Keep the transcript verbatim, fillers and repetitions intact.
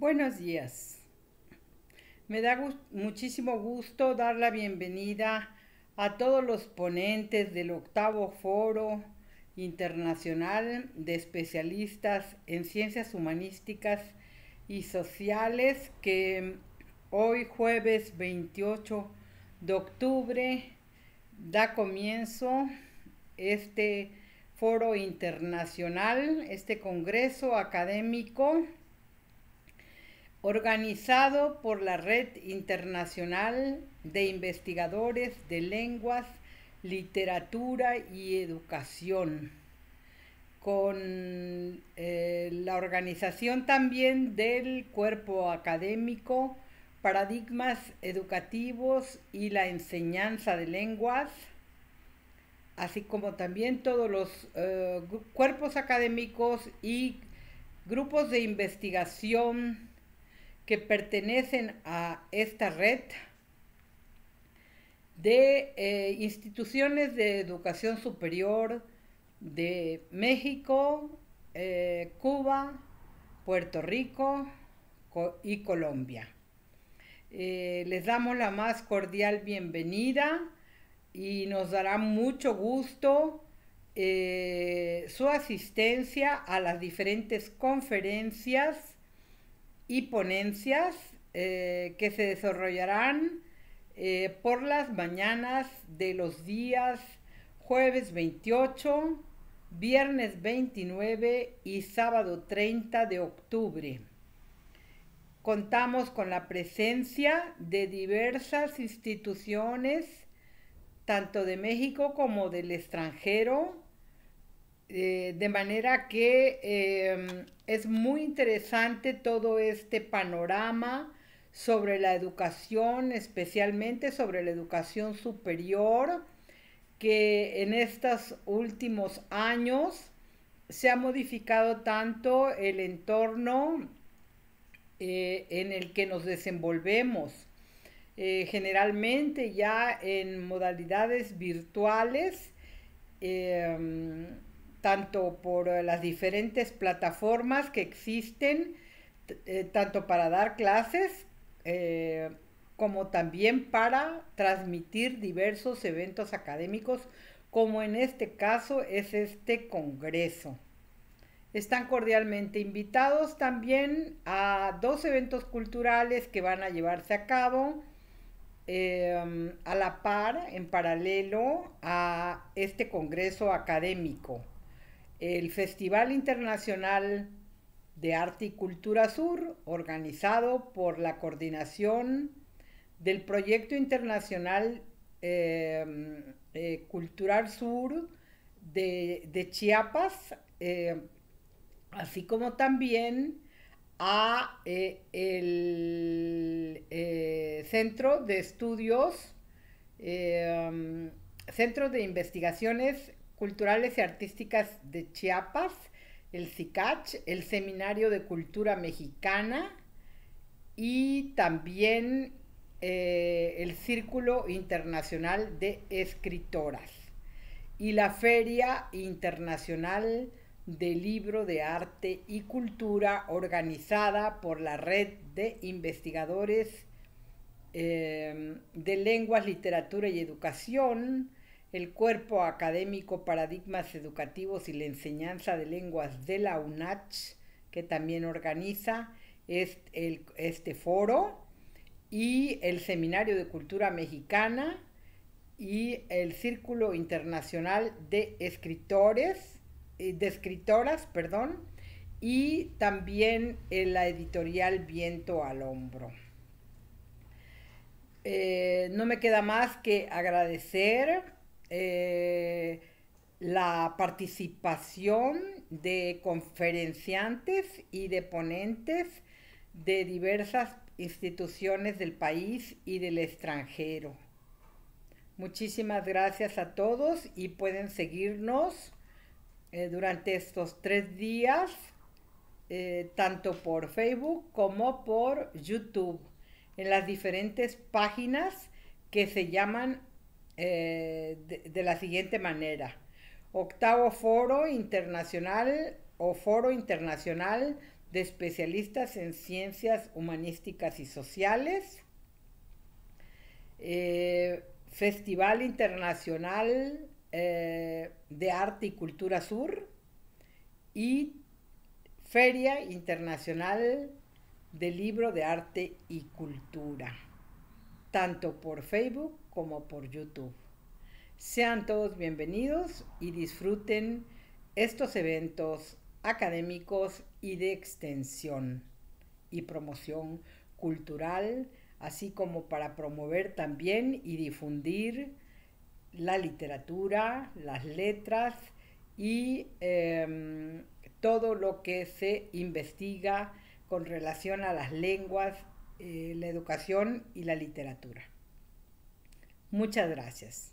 Buenos días. Me da gus- muchísimo gusto dar la bienvenida a todos los ponentes del octavo Foro Internacional de Especialistas en Ciencias Humanísticas y Sociales que hoy jueves veintiocho de octubre da comienzo este foro internacional, este congreso académico organizado por la Red Internacional de Investigadores de Lenguas, Literatura y Educación, con eh, la organización también del cuerpo académico, paradigmas educativos y la enseñanza de lenguas, así como también todos los eh, cuerpos académicos y grupos de investigación que pertenecen a esta red de eh, instituciones de educación superior de México, eh, Cuba, Puerto Rico co y Colombia. Eh, les damos la más cordial bienvenida y nos dará mucho gusto eh, su asistencia a las diferentes conferencias y ponencias eh, que se desarrollarán eh, por las mañanas de los días jueves veintiocho, viernes veintinueve y sábado treinta de octubre. Contamos con la presencia de diversas instituciones, tanto de México como del extranjero, eh, de manera que eh, es muy interesante todo este panorama sobre la educación, especialmente sobre la educación superior, que en estos últimos años se ha modificado tanto el entorno eh, en el que nos desenvolvemos. Eh, generalmente ya en modalidades virtuales, eh, tanto por las diferentes plataformas que existen, eh, tanto para dar clases eh, como también para transmitir diversos eventos académicos, como en este caso es este congreso. Están cordialmente invitados también a dos eventos culturales que van a llevarse a cabo eh, a la par, en paralelo a este congreso académico. El Festival Internacional de Arte y Cultura Sur, organizado por la coordinación del Proyecto Internacional eh, eh, Cultural Sur de, de Chiapas, eh, así como también a eh, el eh, Centro de Estudios, eh, Centro de Investigaciones Culturales y Artísticas de Chiapas, el CICACH, el Seminario de Cultura Mexicana y también eh, el Círculo Internacional de Escritoras y la Feria Internacional del Libro de Arte y Cultura, organizada por la Red de Investigadores eh, de Lenguas, Literatura y Educación, el Cuerpo Académico Paradigmas Educativos y la Enseñanza de Lenguas de la UNACH, que también organiza este, el, este foro, y el Seminario de Cultura Mexicana y el Círculo Internacional de Escritores, de Escritoras, perdón, y también en la editorial Viento al Hombro. Eh, no me queda más que agradecer eh, la participación de conferenciantes y de ponentes de diversas instituciones del país y del extranjero. Muchísimas gracias a todos y pueden seguirnos eh, durante estos tres días, eh, tanto por Facebook como por YouTube, en las diferentes páginas que se llaman eh, de, de la siguiente manera: Octavo Foro Internacional o Foro Internacional de especialistas en ciencias humanísticas y sociales, eh, Festival Internacional eh, de Arte y Cultura Sur y Feria Internacional del Libro de Arte y Cultura, tanto por Facebook como por YouTube. Sean todos bienvenidos y disfruten estos eventos académicos y de extensión y promoción cultural, así como para promover también y difundir la literatura, las letras y eh, todo lo que se investiga con relación a las lenguas, eh, la educación y la literatura. Muchas gracias.